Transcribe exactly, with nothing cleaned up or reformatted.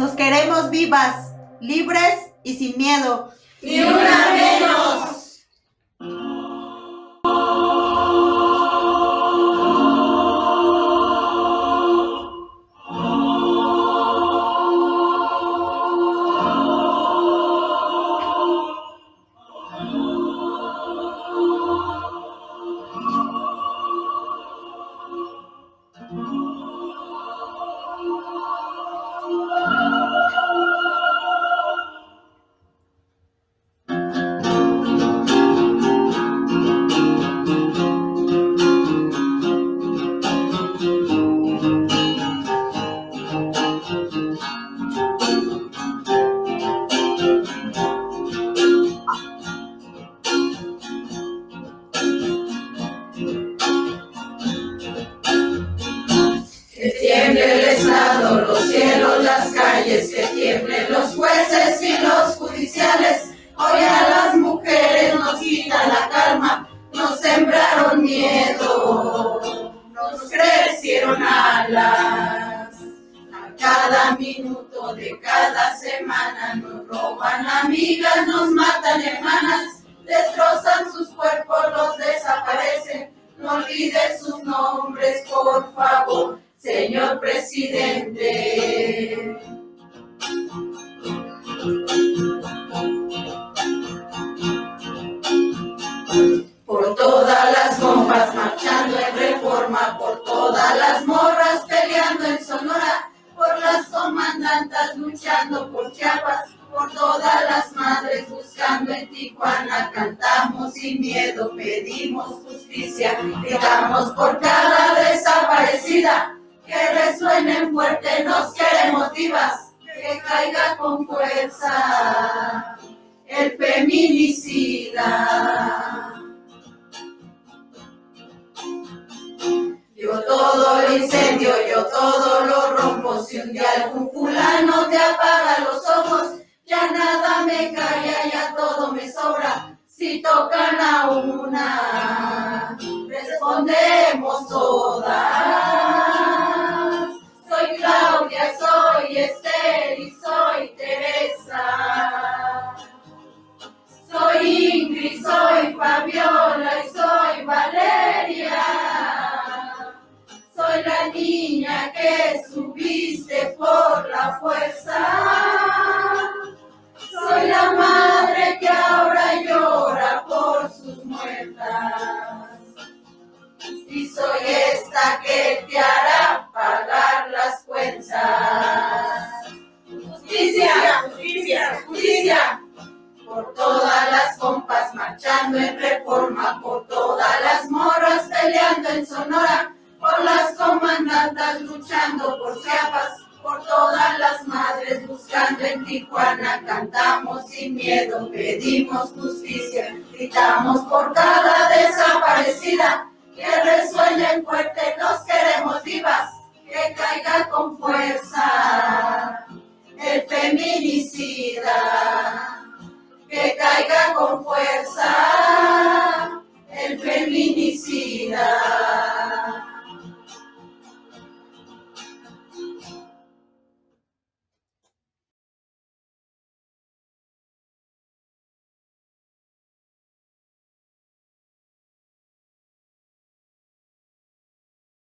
Nos queremos vivas, libres y sin miedo. ¡Ni una menos! Los cielos, las calles, que tiemblen los jueces y los judiciales. Hoy a las mujeres nos quitan la calma, nos sembraron miedo, nos crecieron alas. A cada minuto de cada semana nos roban amigas, nos matan hermanas, destrozan sus cuerpos, los desaparecen. No olvides sus nombres, por favor, señor presidente. Por todas las compas marchando en Reforma, por todas las morras peleando en Sonora, por las comandantas luchando por Chiapas, por todas las madres buscando en Tijuana, cantamos sin miedo, pedimos justicia, gritamos por cada desaparecida. Que resuenen fuerte, nos queremos vivas, que caiga con fuerza el feminicida. Yo todo lo incendio, yo todo lo rompo, si un día algún fulano te apaga los ojos, ya nada me calla, ya todo me sobra, si tocan a una, respondemos todas. Soy Claudia, soy Esther y soy Teresa. Soy Ingrid, soy Fabiola y soy Valeria. Soy la niña que subiste por la fuerza. Soy la madre que ahora llora por sus muertas. Y soy esta que te hará pagar las cuentas. Justicia, justicia, justicia. Por todas las compas marchando en Reforma, por todas las morras peleando en Sonora, por las comandantas luchando por Chiapas, por todas las madres buscando en Tijuana, cantamos sin miedo, pedimos justicia, gritamos por cada desaparecida. Que resuenen fuerte, nos queremos vivas, que caiga con fuerza el feminicida, que caiga con fuerza el feminicida.